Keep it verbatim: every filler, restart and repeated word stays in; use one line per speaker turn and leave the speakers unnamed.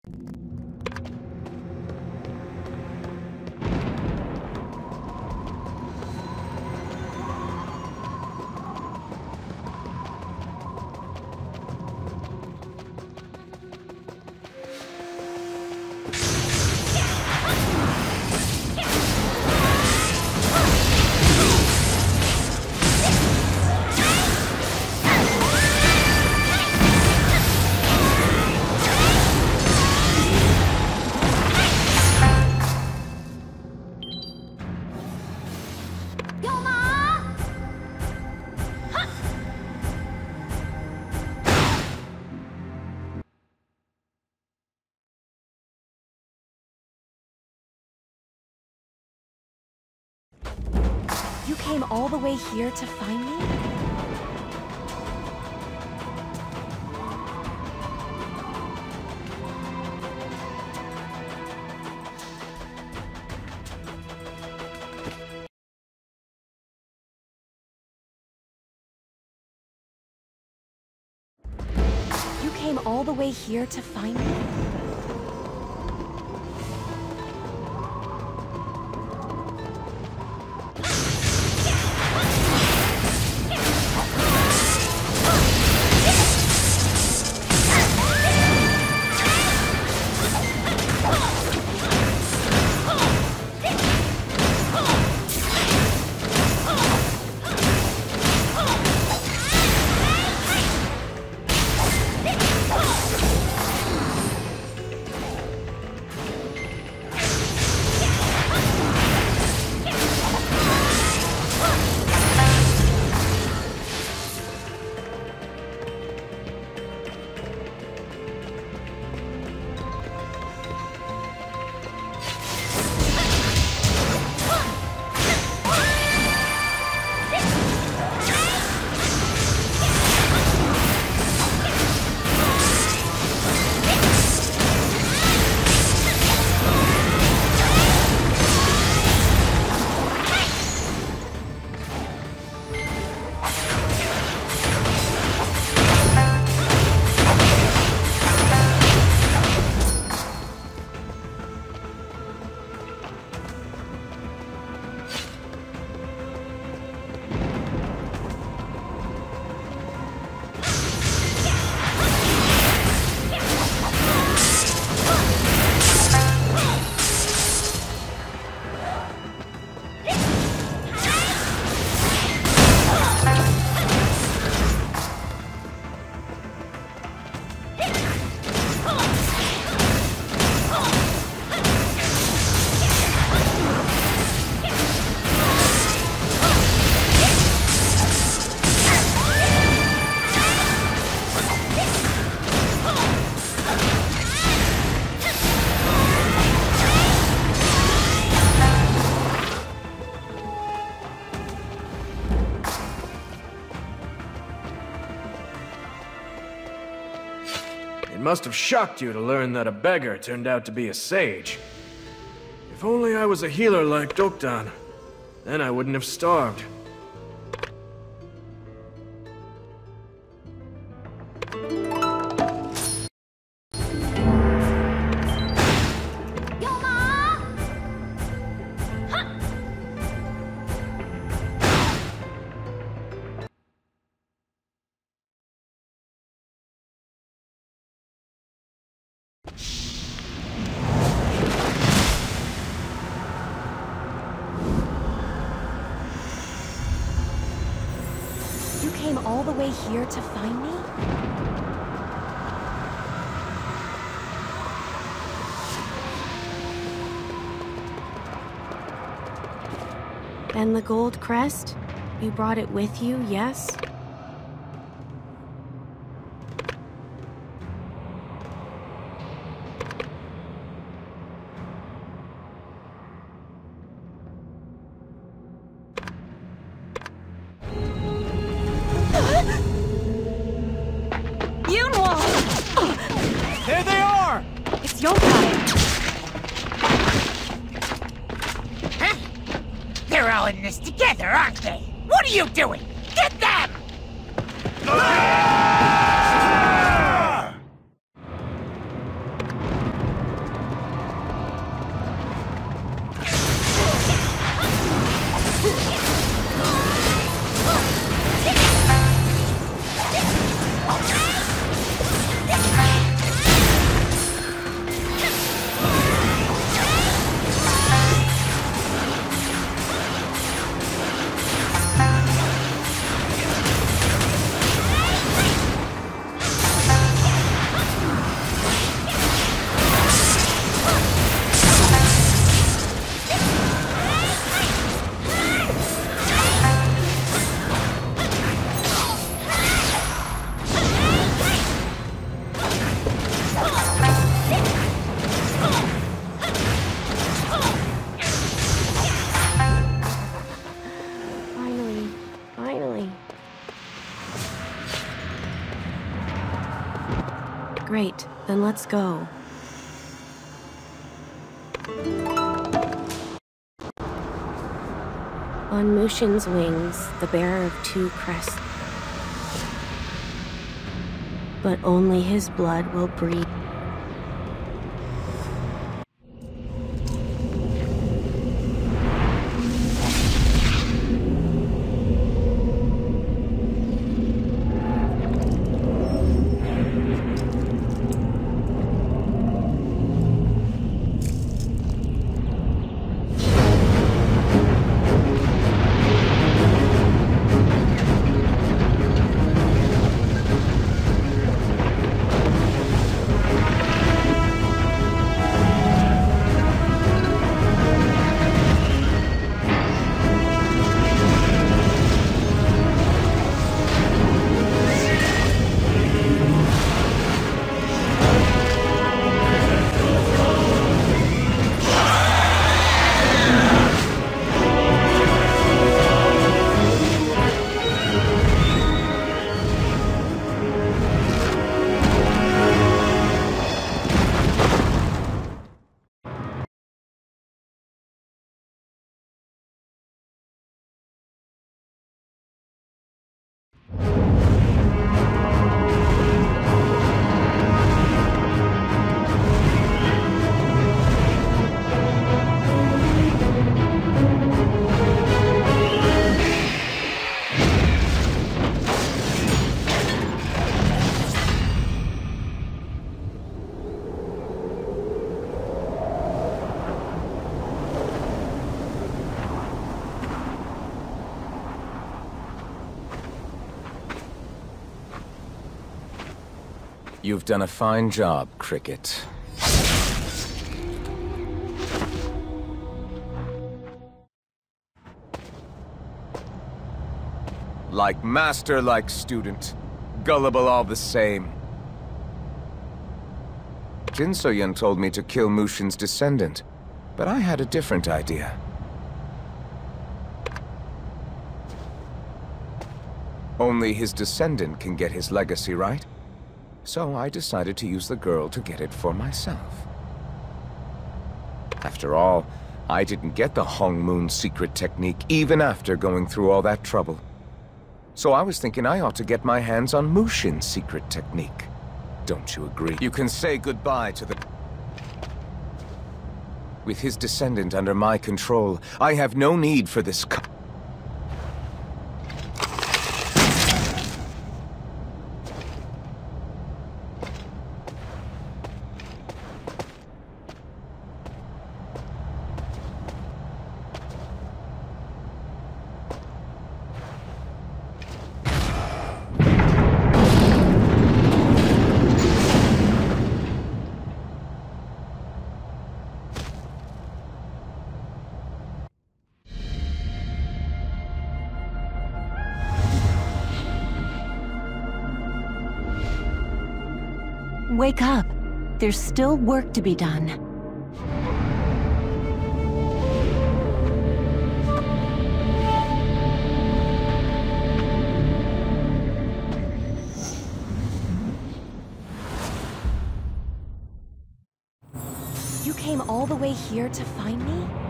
You came all the way here to find me? You came all the way here to find me?
It must have shocked you to learn that a beggar turned out to be a sage. If only I was a healer like Dokdan, then I wouldn't have starved.
All the way here to find me?
And the gold crest? You brought it with you, yes?
There they are!
It's Yokai!
Huh? They're all in this together, aren't they? What are you doing? Get them!
Great, then let's go. On Mushin's wings, the bearer of two crests. But only his blood will breathe.
You've done a fine job, Cricket. Like master, like student. Gullible all the same. Jin Soyun told me to kill Mushin's descendant, but I had a different idea. Only his descendant can get his legacy, right? So I decided to use the girl to get it for myself. After all, I didn't get the Hong Moon secret technique even after going through all that trouble. So I was thinking I ought to get my hands on Mushin's secret technique. Don't you agree? You can say goodbye to the... With his descendant under my control, I have no need for this co-
Wake up. There's still work to be done. You came all the way here to find me?